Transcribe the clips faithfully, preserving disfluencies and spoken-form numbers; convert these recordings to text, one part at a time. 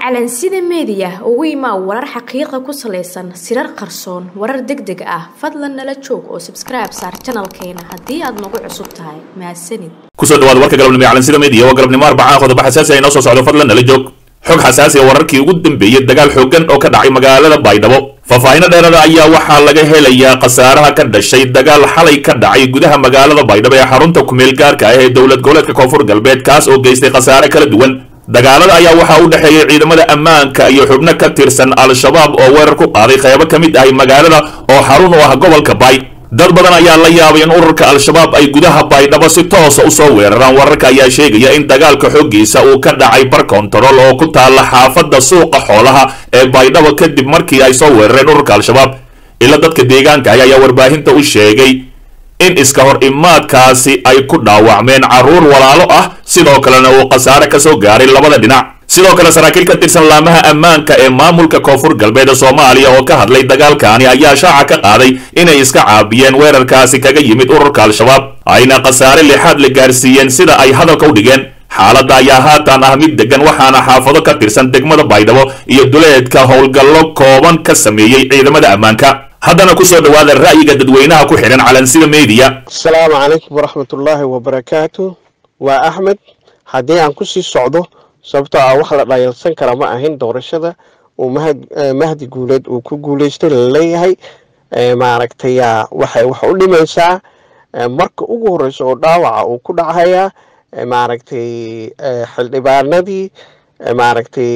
calansida media ugu imaa warar xaqiiqo ku saleysan sirar qarsoon warar degdeg ah fadlan nala joog oo subscribe saar channelkeena hadii aad nagu cusub tahay mahadsanid kusoo dhawaad warka galabnimo calansida media waa galabnimo arbacada qodob xasaasi ah inoo soo socdo fadlan nala joog xog xasaasi ah wararkii ugu dambeeyay dagaal xooggan oo ka dhacay magaalada Baydhabo faahfaahin dheeraad ayaa waxaa laga helayaa qasaaraha ka dhashay dagaal xalay ka dhacay gudaha magaalada Baydhabo ee xarunta ku meel gaarka ah ee dawlad goboleedka Koonfur Galbeed kaas oo geystay qasaare kala duwan dagaalada ayaa waxa u dhaxeeyay ciidamada ammaanka iyo xubno ka tirsan al-shabaab oo weerar ku qaaday qaybo ka mid ah magaalada oo xarun u ah gobolka Bay dad badan ayaa la yaabay in ururka al-shabaab ay gudaha Baydhabo si toos ah u soo weeraraan wararka ayaa sheegaya in dagaalka xoogiisa uu ka dhacay bar control oo ku taala xaafadda suuqa xoolaha ee Baydhabo kadib markii ay soo weerareen ururka al-shabaab ila dadka deegaanka ayaa warbaahinta u sheegay in iska hor imaadkaasi ay ku dhaawacmeen caruur walaalo ah sidoo kalena uu qasaare ka soo gaaray labada dhinac sidoo kale saraakiil ka tirsan laamaha ammaanka ee maamulka Koonfur Galbeed Soomaaliya oo ka hadlay dagaalkaani ayaa shaaca ka qaaday inay iska caabiyeen weerarkaasi kaga yimid ururka al-shabaab ayna qasaare lixaad la gaarsiiyeen sida ay hadalka u dhigeen xaaladda ayaa haatan ah mid degan waxaana xaafado ka tirsan degmada Baydhabo iyo duleedka howlgallo kooban ka sameeyay ciidamada ammaanka haddana ku soo dhawaada ra'yiga dadweynaha ku xiran calansida media assalaamu calaykum waraxmatullaahi wabarakaatuh waa axmed haddii aan ku sii socdo sababtoo ah wax la dhayalsan kara ma ahin doorashada uu mahdi guuleed uu ku guuleystay laleeyahay maaragtay waxay wax u dhimaysaa marka ugu horeysa oo dhaawaca uu ku dhacayaa maaragtay xildhibaanadii maaragtay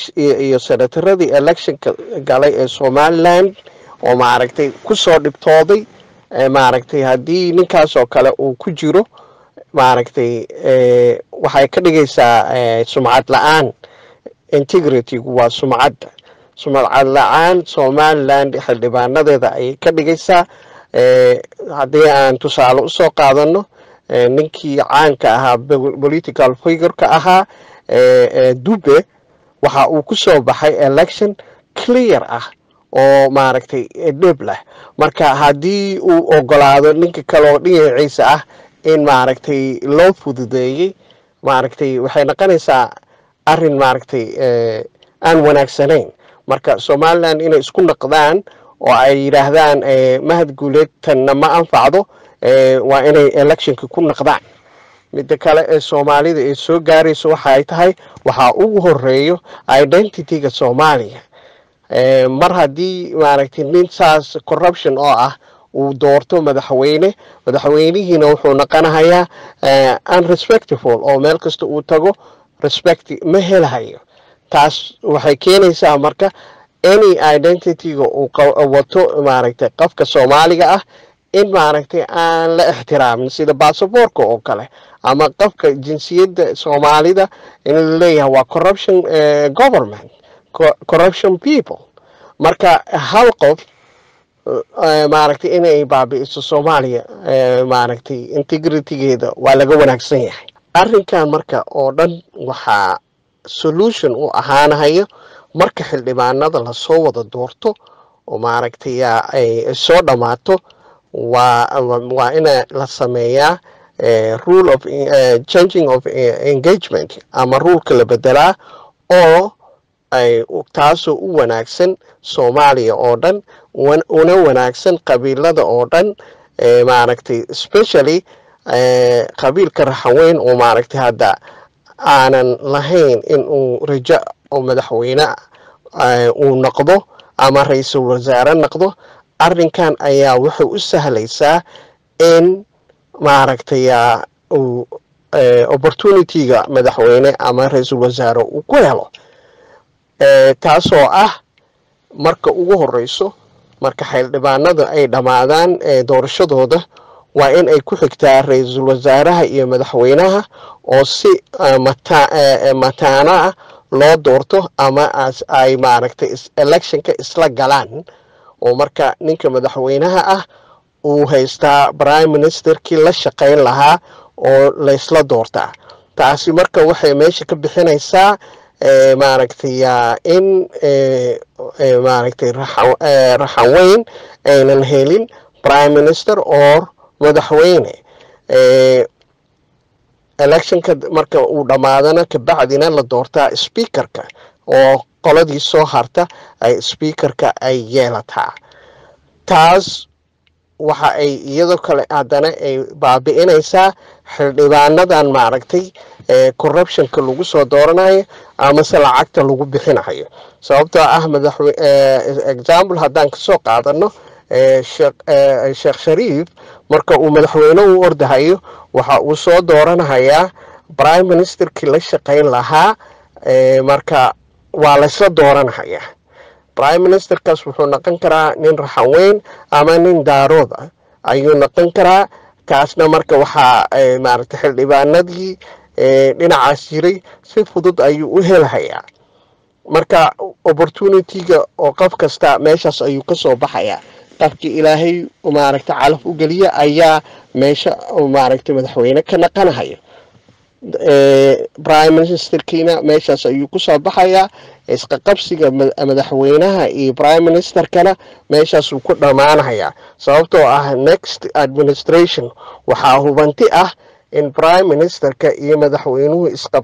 iyo senataradii electionka galay ee Somaliland oo maaragtay ku soo dhibtooday maaragtay hadii ninkaas oo kale uu ku jiro maaragtay ee waxay ka dhigaysaa sumcad la'aan integrity waa sumcad sumcad la'aan Somaliland xildhibaanadeeda ay ka dhigaysaa ee hadii aan tusaale u soo qaadano ninkii caanka ahaa political figure ka ahaa ee Dube waxa uu ku soo baxay election clear ah oo maaragtay dhib leh marka hadii uu ogolaado ninka kale oo dhinaciisa ah in maaragtay loo fududeeyay maaragtay waxay noqonaysaa arin maaragtay ee aan wanaagsanayn marka Somaliland inay isku noqdaan oo ay yiraahdaan ee mahad guuleed tan ma anfacdo ee waa inay electionka ku noqdaan mid kale ee Soomaalida ee soo gaarayso waxa ay tahay waxa ugu horeeyo identity-ga Soomaaliya ee mar hadii maaragtay nin saas corruption oo ah uu doorto madaxweyne madaxweynihiina wuxuu noqonayaa unrespectful oo meel kasta uu tago respect ma helayo taas waxay keenaysaa marka any identity-ga uu wato maaragtay qofka Soomaaliga ah in maaragtay aan la ixtiraamin sida passport-ka oo kale ama qofka jinsiyadda Soomaalida in la leeyahay waa corruption government corruption people marka hal qof maaragtay inay baabi'iso Soomaaliya maaragtay integrity-geeda waa laga wanaagsan yahay arrinkan marka oo dhan waxa solution u ahaanayo marka xildhibaanada la soo wada doorto oo maaragtay ay soo dhamaato waa waa in la sameeyaa rule of changing of engagement ama rule la bedelaa oo ay taasoo u wanaagsan Soomaaliya oo dhan una wanaagsan qabiilada oo dhan ee maaragtay especially ee qabiilka Raxaweyn oo maaragtay hadda aanan lahayn in uu raja oo madaxweyne uu noqdo ama ra'iisul wasaare noqdo arrinkan ayaa wuxuu u sahlaysaa in maaragtay uu opportunity-ga madaxweyne ama ra'iisul wasaare uu ku helo ee taasoo ah marka ugu horeyso marka xildhibaanada ay dhamaadaan ee doorashadooda waa in ay ku xigtaa ra'iisul wasaaraha iyo madaxweynaha oo si mataana loo doorto ama ay maaragtay electionka isla galaan oo marka ninka madaxweynaha ah uu haystaa prime ministerkii la shaqeyn lahaa oo la isla doortaa taasi marka waxay meesha ka bixinaysaa ee maaragtay in ee maaragtay Raxaweyn aynan helin prime minister or madaxweyne ee electionka marka uu dhamaadana ka bacdina la doortaa speakerka oo qoladii soo harta ay speakerka ay yeelataa. taas waxa ay iyadoo kale haddana ay baabi'inaysaa xildhibaanadan maaragtay corruptionka lagu soo dooranayo amase lacagta lagu bixinayo. sababtoo ah madaxwe example haddaan kasoo qaadano sheekh shariif marka uu madaxweyne u ordahayo waxa uu soo dooranayaa prime ministerkii la shaqayn lahaa marka waa laysla dooranayaa. prime ministerkaas wuxuu noqon karaa nin raxan weyn ama nin daarood ah ayuu noqon karaa. kaasna marka waxaa maaragtay xildhibaanadii dhinacaas jiray si fudud ayuu u helahayaa. marka opportunity-ga oo qof kasta meeshaas ayuu ka soo baxayaa. qofkii ilaahay maaragtay calaf u geliya ayaa meesha maaragtay madaxweyne ka naqanahayo. prime ministerkiina meeshaas ayuu ku soo baxayaa. isqa qabsiga madaxweynaha iyo prime ministerkana meeshaas uu ku dhamaanayaa. sababtoo ah next administration waxaa hubanti ah in prime ministerka iyo madaxweynuhu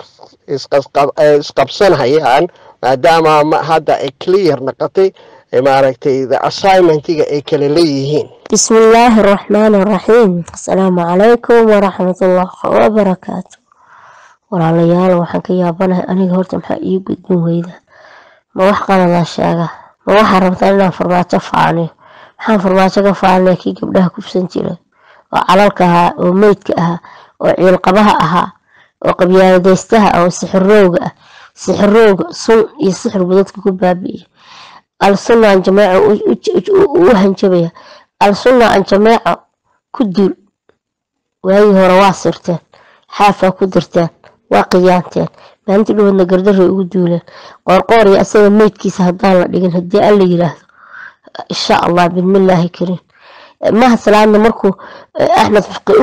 isqabsanayaan maadaama hadda ay clear noqotay maaragtay the assignmentiga ay kala leeyihiin. bismillaahi raxmaani raxiim. assalaamu calaykum waraxmatullaahi wabarakaatu. walaalayaal waxaan ka yaabanahay aniga horta maxaa ii gudbin weyda ma wax qaladaa sheega ma waxaa rabtaa inaan farmaajo faaniyo. maxaan farmaajo ka faanaya kii gabdhaha kufsan jiray oo calalka ahaa oo meydka ahaa oo ciilqabaha ahaa oo qabyaaladaystaha oo sixirowga ah sixirowga sun iyo sixir budadka ku baabi'iya. al-sunna aan jamaaco u hanjabaya al-sunna aan jamaaco ku dul waagii hore waa sirteen xaafaa ku dirteen waa qiyaanteen maalintii dhawadna gardaray ugu duuleen qoorqoor iyo asaga meydkiisa haddaan la dhigin haddii alla yiraahdo insha allah bismillaahi kariim. maha salaadna markuu axmed faqi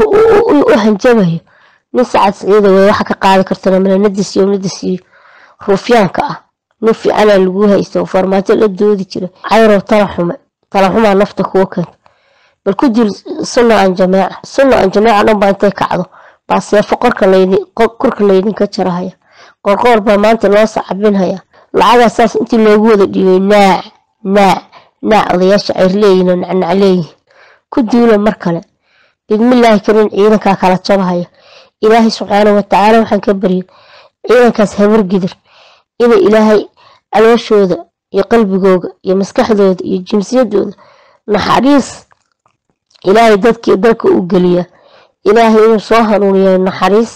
u hanjabayo nin sacad siciida way waxa ka qaadi kartana malanadiis iyo nadiis iyo ruufyaanka ah nin fiicanaa lagu haysto farmaajo la doodi jira cayrow talaxume talaxumaa nafta kuwa keenta bal ku dil sunna aan jamaaca sunna aan jamaaca dhan baa intay kacdo baa seefo korka leydin korka leydin ka jarahaya. qorqoor baa maanta loo sacabinhaya lacagaas saas intii loogu wada dhibay naac naac naac odayaasha ay leeyihiin nacnac leeyihiin ku duula mar kale bismillaahi kariin. ciidankaa kala jabahaya ilaahay subxaanahu watacaala waxaan ka baryay ciidankaas habar gidir inay ilaahay calooshooda iyo qalbigooda iyo maskaxdooda iyo jinsiyadooda naxariis ilaahay dadkii dalka u geliya. ilaahay inuu soo hanuuniyo naxariis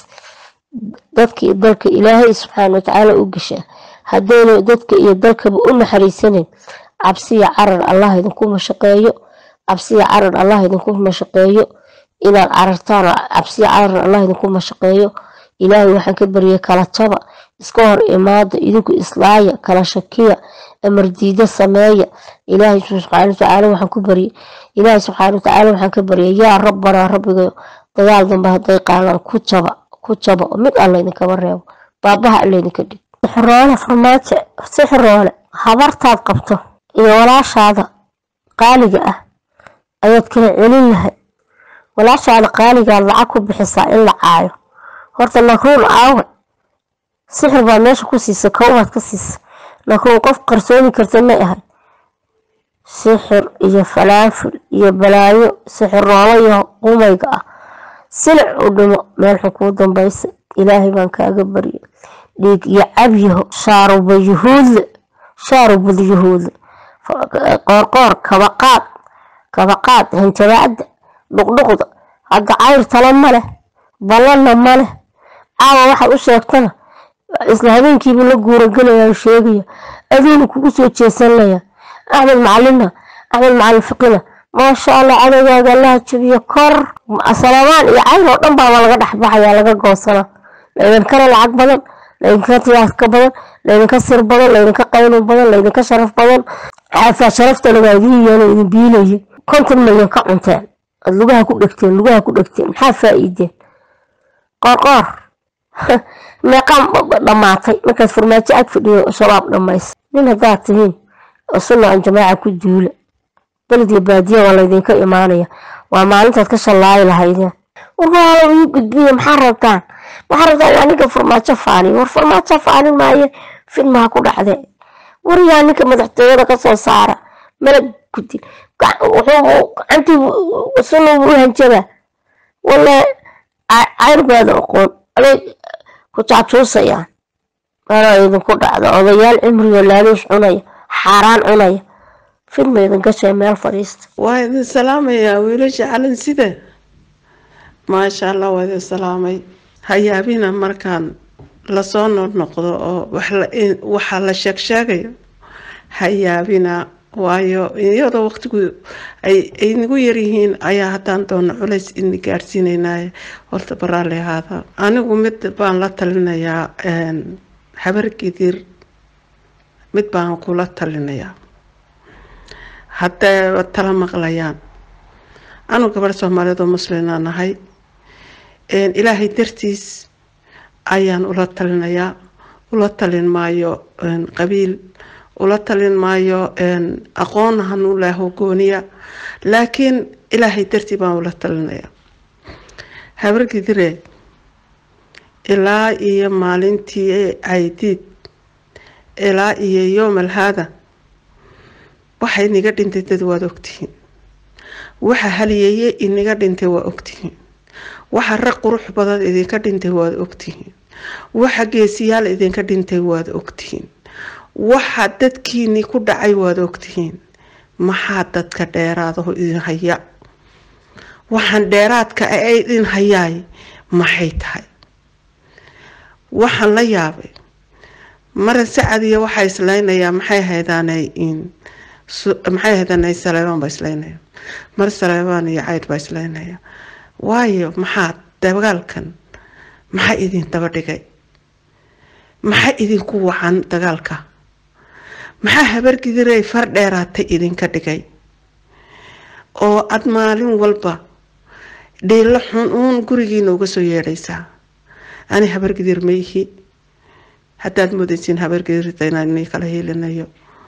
dadkii dalka ilaahay subxaanahu watacaala u gashaa. haddayna dadka iyo dalkaba u naxariisaneyn cabsiya carar allah idinku mashaqeeyo cabsiya carar allah idinku mashaqeeyo inaad carartaan cabsiya carar allah idinku mashaqeeyo. ilaahay waxaan ka baryay kala jaba iska hor imaada idinku islaaya kala shakiya amar diida sameeya. ilaahay subxaanahu watacaala waxaan ku baryay ilaahay subxaanahu watacaala waxaan ka baryay yaa rabbana rabbiga dagaal dambe hadday qaalaan ku jaba ku jaba mid alla idinkaba reebo baabaha alla idinka dhig. sixiroole farmaajo sixiroole habartaad qabto iyo walaashaada qaaliga ah ayaad kala celin lahay. walaashaada qaaligaad lacag ku bixisaa in la caayo horta nakruun aawe sixir baa meesha ku siisa koowaad ka siisa nakruun qof qarsoomi karta ma ahay. sixir iyo falaafil iyo balaayo sixiroole iyo qumayga ah silic u dhimo meel xukuu dambaysa. ilaahay baan kaaga baryay dhiig iyo cabyaho shaaruba yuhuudle shaarubul yuhuudle qoorqoor kabaqaad kabaqaad hanjabaacda dhuqdhuqda hadda cayr tala ma leh ballanna ma leh caawa waxaad u sheegtana isla habeenkiiba la guuragelaya sheegaya aduuna kugu soo jeesanaya. axmed macalina axmed macalin fiqina maasha allah cadowgaaga allaha jabiyo kor asalamaan iyo cayr oo dhan baa laga dhexbaxaya laga goosana. laydinkana lacag badan laydinka tiyaadka badan laydinka sir badan laydinka qaylo badan laydinka sharaf badan xaafaa sharaftana waa idin yeelo idin biilayay konton milyan ka cunteen ad lugaha ku dhegteen lugaha ku dhegteen maxaa faa'iideen. qorqoor meeqaan dhamaatay markaad farmaajo ag fadhiyo shabaab dhamays nin haddaad tihiin oo sunna aan jamaaca ku duula beled iyo baadiya waa laydinka imaanaya waa maalintaad ka shallaayi lahaydeen. warwaalo ii gudbiya maxaa rabtaan maxaa rabtaan aniga farmaajo faani war farmaajo faani maaye filmaha ku dhacde wariyaa ninka madaxtooyada kasoo saara malag ku dil wuxuu gacantii sunu u hanjaba wala cayrbaada aqoon aday ku jaajuusayaan wala idinku dhacdo odayaal cimriga laaluush cunaya xaaraan cunaya filmeedan gashay meel fariista waa idin salaamaya wiilasha calan sida maasha Allah waa idin salaamay hayaabina markaan la soo noqdo oo waxa la sheeg sheegayo hayaabina waayo iyadoo waqtigu ay inagu yaryihiin ayaa haddaan doono culays in gaarsiinaynaa horta baraale hada anigu mid baan la talinayaa habar gidir mid baan kula talinayaa hadda tala maqlayaan anu gabar Soomaaliyeed oo muslim nahay een ilaahay dartiis ayaan ula talinayaa ula talin maayo qabiil ula talin maayo aqoon hanu leh gooniya laakiin ilaahay dartii baan ula talinayaa habar gidire ilaa iyo maalintii ay did ilaa iyo yoomal hada waxay niga dhintay dad waad ogtihiin waxa haliyay inaga dhintay waa ogtihiin waxa raq qurux badan idinka dhintay waad ogtihiin waxa geesiyaal idinka dhintay waad ogtihiin waxa dadkiini ku dhacay waad ogtihiin maxaa dadka dheeraado idin haya waxaan dheeraadka ay idin hayay maxay tahay waxaan la yaabay mar saacadiya waxa islaynaya maxay haydaanay in maxay haydaanay salaam ba islaynaya mar salaam iyo cayd ba islaynaya waayo maxaa dagaalkan maxay idin daba dhigay maxay idin ku wacan dagaalka maxaa habar gidiray far dheeraatay idin ka dhigay oo ad maalin walba dheel xun uun gurigiina uga soo yeedhaysaa ani habar gidir meehi hadaad moodaysin habar gidirta inaan kala helinayo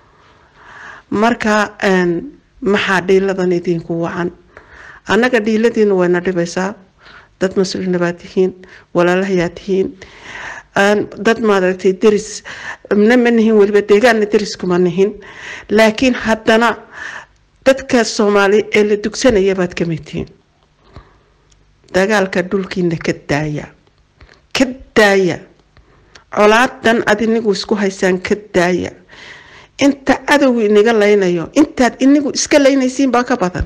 marka een maxaa dheeladan idin ku wacan anaga dheeladiina wayna dhibaysaa dad mas'uulina baad tihiin walaalaha tihiin aan dad maaragtay deris namanihin waliba deegaanna deris kuma nihin laakiin haddana dadka Soomaali ee la dugsanaya baad ka mid tihiin dagaalka dhulkiina ka daaya ka daaya colaadan adinigu isku haysaan ka daaya inta adow inaga laynayo intaad inigu iska laynaysiin baa ka badan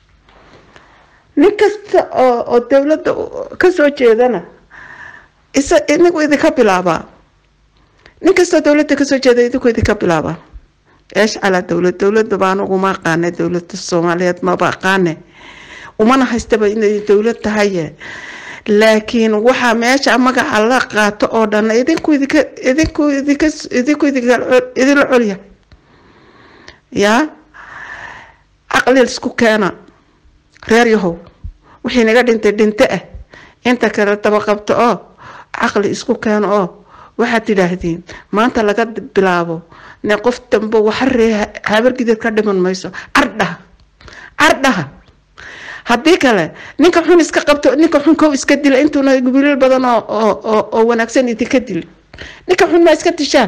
ninkasta oo dawladda ka soo jeedana isa inigu idinka bilaaba ninkasta dawladda ka soo jeeda idinku idinka bilaaba eesh ala dawlad dawladda baan ugu ma qaanay dawladda Soomaaliyeed ma baqaane umana haystaba inay dawlad tahay laakiin waxa meesha magaca la qaato oo dhan idinku idinka idinku idinka idinku idinka idin curiya ya aqli isku keena reer yahow wixii naga dhintay dhintay ah inta kale taba qabto oo aqli isku keena oo waxa tidaahdeen maanta laga bilaabo ne qof dambe waxa reeha habar gidir ka dhiman mayso ardha ardha haddii kale ninka xun iska qabto ninka xun ko iska dil intuuna gubilal badan oo oo wanaagsan inta ka dil ninka xun ma iska tishaan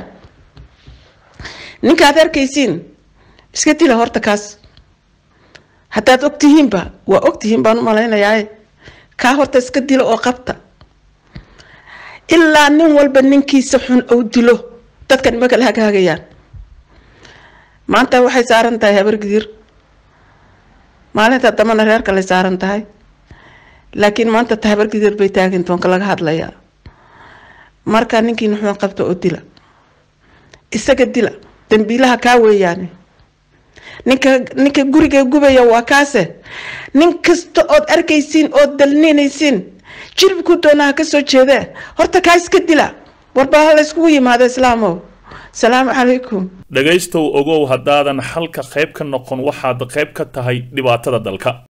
ninka aad arkaysiin iska dila horta kaas hadaad ogtihiin ba waa ogtihiin baan u malaynayaa ka horta iska dila oo qabta ilaa nin walba ninkiisa xun oo dilo dadkan ma kala hagaagayaan maanta waxay saaran tahay habar gidir maalinta damana reerka la saaran tahay laakiin maanta habar gidir bay taagan toonka laga hadlayaa marka ninkii wuxuu qabto oo dila isaga dila dambiilaha ka weeyaan ninka ninka guriga gubaya waa kaase nin kasta oo arkaysiin oo dalninaysiin jiribku doonaa ka soo jeeda horta ka iska dila warba la isku yimaado islaamo salaam alaykum dhagaystow ogow haddaadan halka qayb ka noqon waxaad qayb ka tahay dhibaatada dalka.